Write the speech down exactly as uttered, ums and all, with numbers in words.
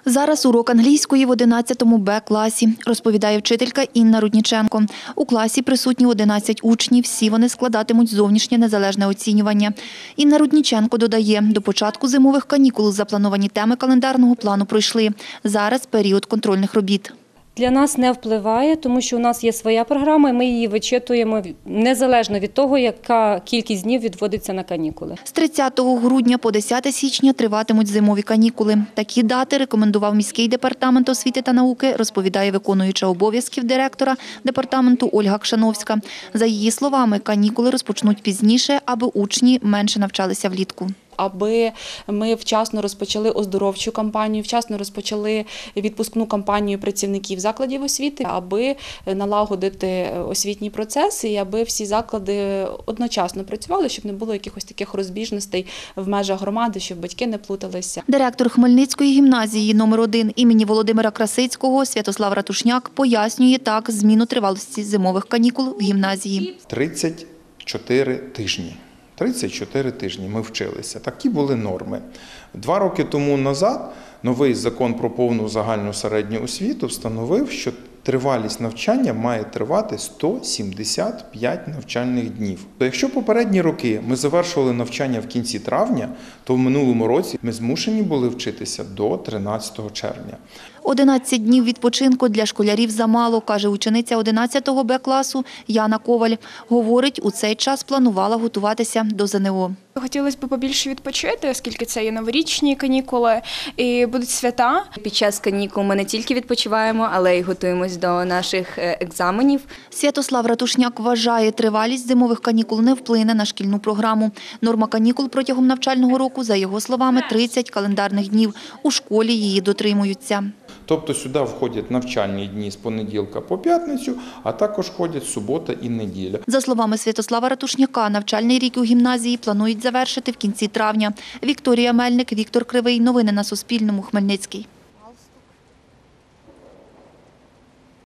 Зараз урок англійської в одинадцятому Б класі, розповідає вчителька Інна Рудніченко. У класі присутні одинадцять учнів, всі вони складатимуть зовнішнє незалежне оцінювання. Інна Рудніченко додає, до початку зимових канікул заплановані теми календарного плану пройшли. Зараз період контрольних робіт. Для нас не впливає, тому що у нас є своя програма, і ми її вичитуємо незалежно від того, яка кількість днів відводиться на канікули. З тридцятого грудня по десяте січня триватимуть зимові канікули. Такі дати рекомендував міський департамент освіти та науки, розповідає виконуюча обов'язків директора департаменту Ольга Кшановська. За її словами, канікули розпочнуть пізніше, аби учні менше навчалися влітку. Аби ми вчасно розпочали оздоровчу кампанію, вчасно розпочали відпускну кампанію працівників закладів освіти, аби налагодити освітній процес і аби всі заклади одночасно працювали, щоб не було якихось таких розбіжностей в межах громади, щоб батьки не плуталися. Директор Хмельницької гімназії номер один імені Володимира Красицького Святослав Ратушняк пояснює так зміну тривалості зимових канікул в гімназії. тридцять чотири тижні. тридцять чотири тижні ми вчилися. Такі були норми. Два роки тому назад новий закон про повну загальну середню освіту встановив, що тривалість навчання має тривати сто сімдесят п'ять навчальних днів. То якщо попередні роки ми завершували навчання в кінці травня, то в минулому році ми змушені були вчитися до тринадцятого червня. одинадцять днів відпочинку для школярів замало, каже учениця одинадцятого Б класу Яна Коваль. Говорить, у цей час планувала готуватися до зе не о. Хотілося б побільше відпочити, оскільки це є новорічні канікули і будуть свята. Під час канікул ми не тільки відпочиваємо, але й готуємось до наших екзаменів. Святослав Ратушняк вважає, тривалість зимових канікул не вплине на шкільну програму. Норма канікул протягом навчального року, за його словами, тридцять календарних днів. У школі її дотримуються. Тобто сюди входять навчальні дні з понеділка по п'ятницю, а також входять субота і неділя. За словами Святослава Ратушняка, навчальний рік у гімназії планують завершити в кінці травня. Вікторія Мельник, Віктор Кривий. Новини на Суспільному. Хмельницький.